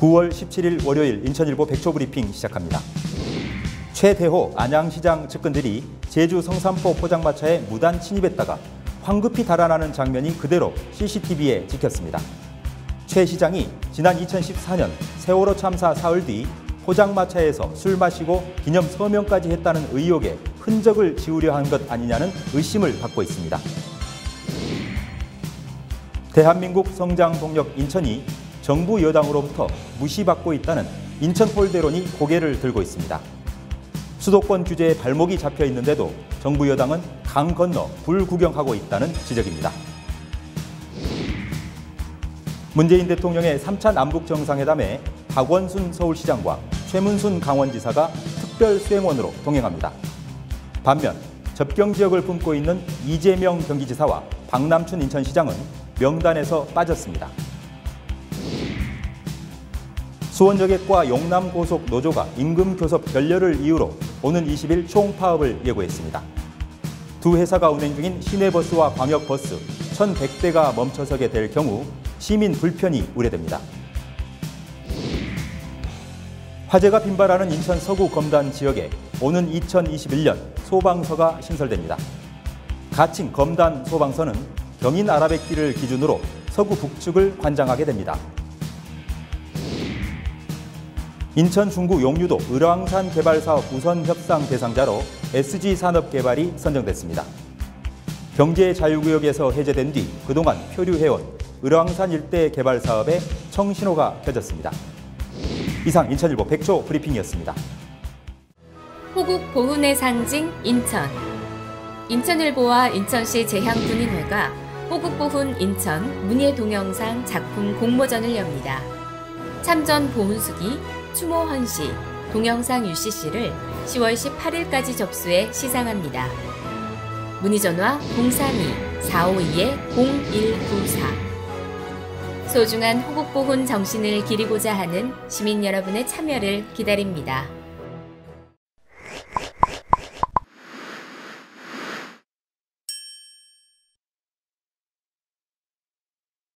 9월 17일 월요일 인천일보 백초브리핑 시작합니다. 최대호 안양시장 측근들이 제주 성산포 포장마차에 무단 침입했다가 황급히 달아나는 장면이 그대로 CCTV에 찍혔습니다. 최 시장이 지난 2014년 세월호 참사 사흘 뒤 포장마차에서 술 마시고 기념 서명까지 했다는 의혹에 흔적을 지우려 한 것 아니냐는 의심을 받고 있습니다. 대한민국 성장 동력 인천이 정부 여당으로부터 무시받고 있다는 인천홀대론이 고개를 들고 있습니다. 수도권 규제에 발목이 잡혀 있는데도 정부 여당은 강 건너 불구경하고 있다는 지적입니다. 문재인 대통령의 3차 남북 정상회담에 박원순 서울시장과 최문순 강원지사가 특별 수행원으로 동행합니다. 반면 접경 지역을 품고 있는 이재명 경기지사와 박남춘 인천시장은 명단에서 빠졌습니다. 수원여객과 용남고속 노조가 임금 교섭 결렬을 이유로 오는 20일 총파업을 예고했습니다. 두 회사가 운행 중인 시내버스와 광역버스 1,100대가 멈춰서게 될 경우 시민 불편이 우려됩니다. 화재가 빈발하는 인천 서구 검단 지역에 오는 2021년 소방서가 신설됩니다. 가칭 검단 소방서는 경인 아라뱃길을 기준으로 서구 북측을 관장하게 됩니다. 인천 중구 용유도 을왕산 개발사업 우선 협상 대상자로 SG산업개발이 선정됐습니다. 경제자유구역에서 해제된 뒤 그동안 표류해온 을왕산 일대 개발 사업에 청신호가 켜졌습니다. 이상 인천일보 백초 브리핑이었습니다. 호국 보훈의 상징 인천. 인천일보와 인천시 제향군인회가 호국보훈 인천 문예동영상 작품 공모전을 엽니다. 참전 보훈수기, 추모헌시, 동영상 UCC를 10월 18일까지 접수해 시상합니다. 문의전화 032-452-0194. 소중한 호국보훈 정신을 기리고자 하는 시민 여러분의 참여를 기다립니다.